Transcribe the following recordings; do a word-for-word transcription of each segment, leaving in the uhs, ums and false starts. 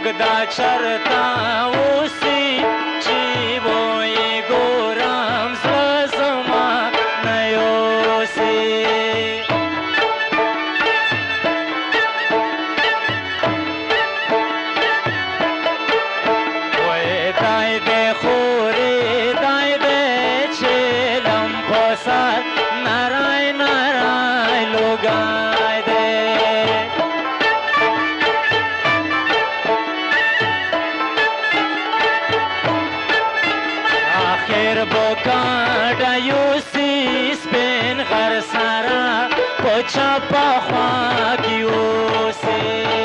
دا چرتا اوسي چې وې ګورم زړه زما نه یوسي وې دای دې خورې دای دې چې لم په سر نرای نرای لوګای دې آخر بوکاډه یوسي سپین غر سره په چپه خوا کې اوسي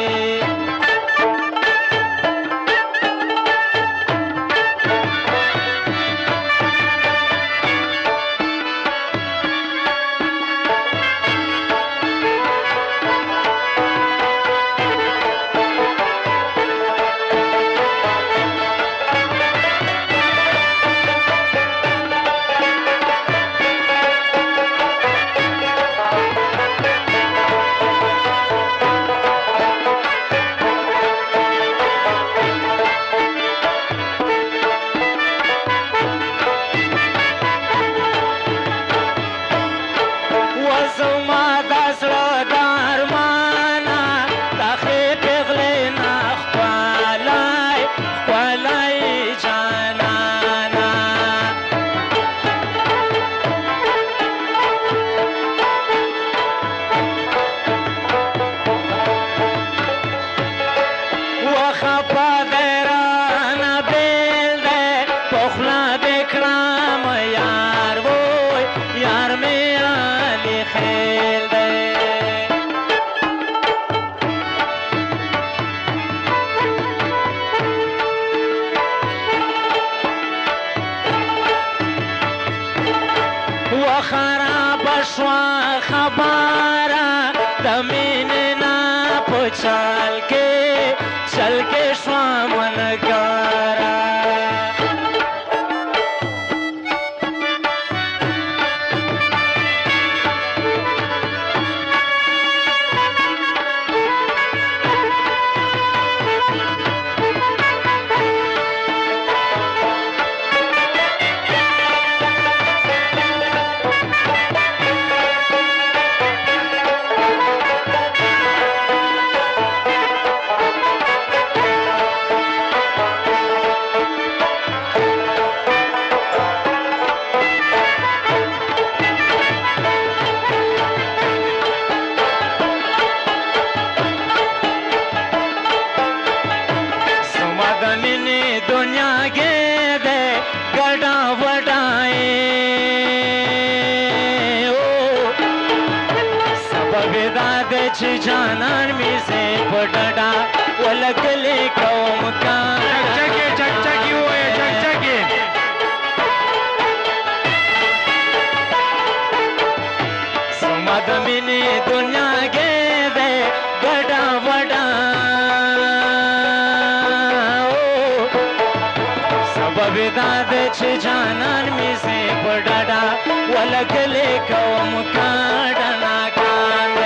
خراب شوا خبره د مینې نه په چال کې چل کې شوا منګاره چې جانان مې زه په ډډه ولګلې کوم کان چکچکې چکچکې ووایه چکچکې زما د مینې دنیا کې دی ګډه وډه سبب دا دی چې جانان مې زه په ډډه ولګلې کوم کاډه ناکان دی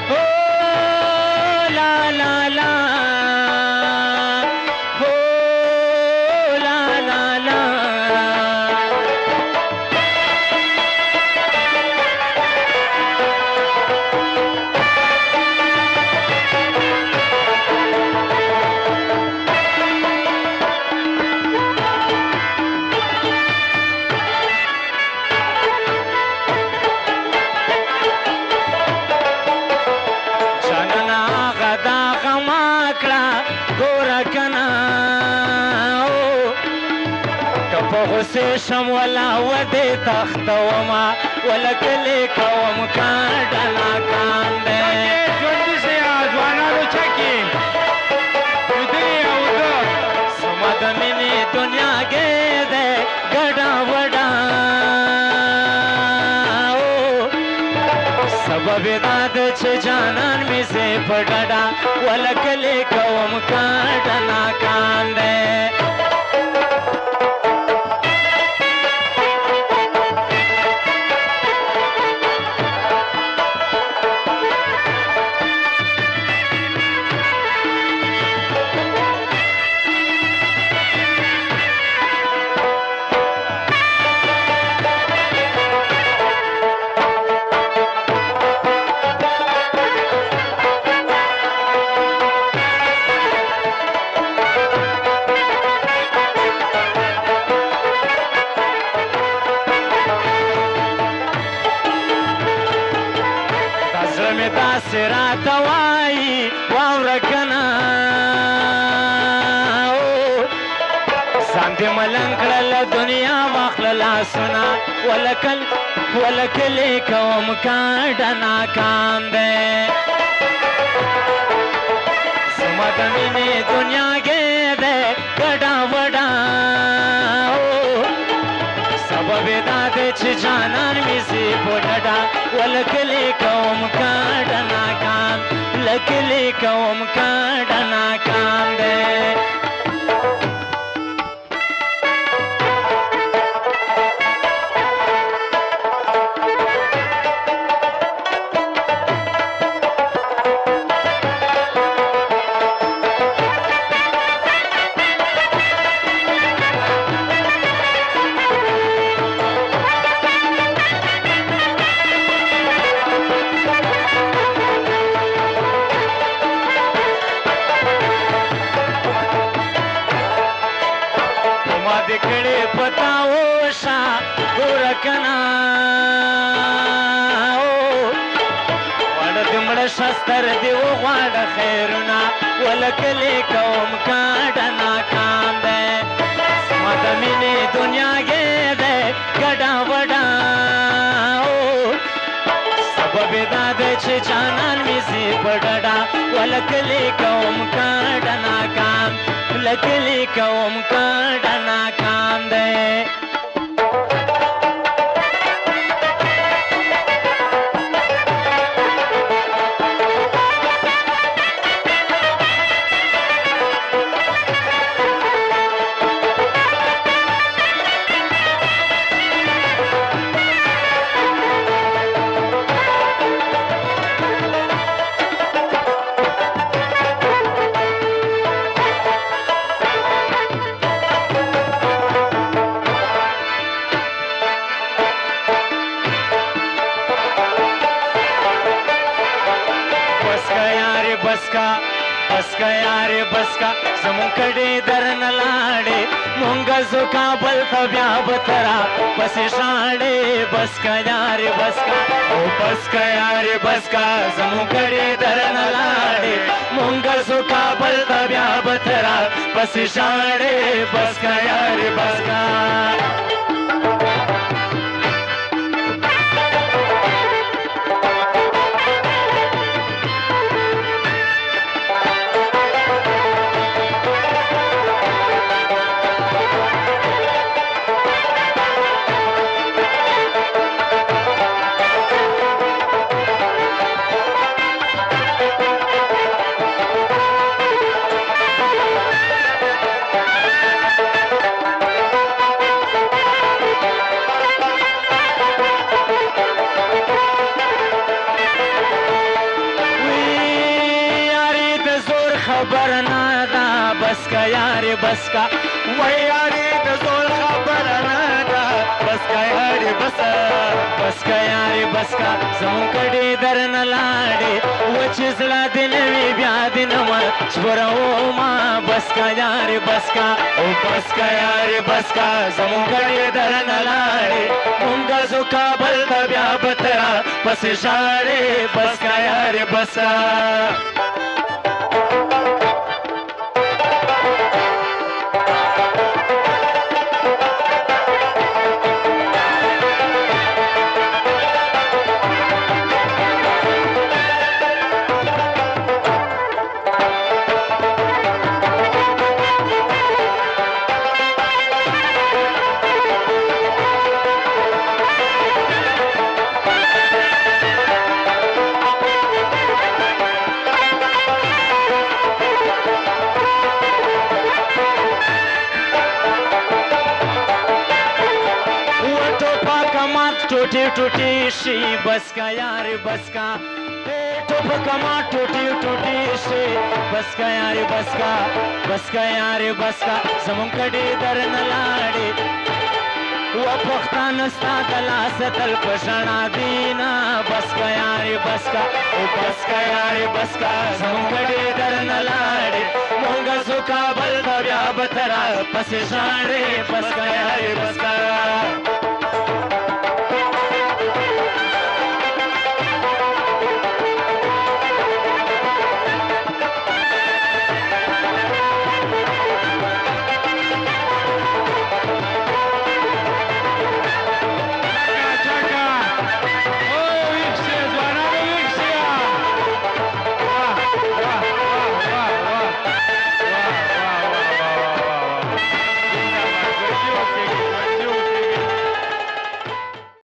غصې شم ولا ودې تختومه ولګلې کوم کاډه ناکام دی ژوندي سه ځوانانو چکې ویده او ده زما د مینې دنیا کې دی ګډه وډه سبب دا دی چې جانان مې زه په ډډه ولګلې کوم کاډه ناکام دی ورته وایي واوره کنه ځان دې ملنګ کړله دنیا واخله لاسونه ولکل ولکلې کوم کاڼډه ناکام دی زما د مینې دنیا کې دی ګډا وډا سبب یې دا دی چې جانان مې زی په ډډه ولکلې کوم کاڼډه ناکام لکلې کوم کاڼډه ناکام دی شستر دی وغواړه خیرونه ولکلې کوم کاڼډه ناکام دی زما د مینې دنیا کې دی ګډا وډا سبب یې دا دی چې جانان مې زی په ډډه ولکلې کوم کاڼډه ناکام لکلې کوم کاڼډه ناکام دی بسکا یارې بسکا زمونږ کډې درنه لاړې مونږه زو کابل ته بیا به ته را پسې شاړې بسکا یارې بسکا او بسکا یارې بسکا زمونږ کډې درنه لاړې مونږه زو کابل ته بیا به ته را پسې شاړې بسکا یارې بسکا خبر نه ده بسکا یارې بسکا وای یارې د زور خبر نه ده بسکا یارې بسا بسکا یارې بسکا زمونږ کډې درنه لاړې وچې زړه دې نه وي بیا دې نه مجبورومه بسکا یارې بسکا او بسکا یارې بسکا زمونږ کډې درنه لاړې مونږه زو کابل ته بیا به ته را پسې ژاړې بسکا یارې بسا टूटी टूटी शी बस का यार बस का टोप कमा टूटी टूटी शी बस का यार बस का बस का यार बस का जमुन कड़ी दर न लाड़ी वो पख्तान स्ता दला सतल पशना दीना बस का यार बस का ओ बस का यार बस का जमुन कड़ी दर न लाड़ी मोंगा सुका बल दब्या बतरा पस शाड़े बस का यार बस का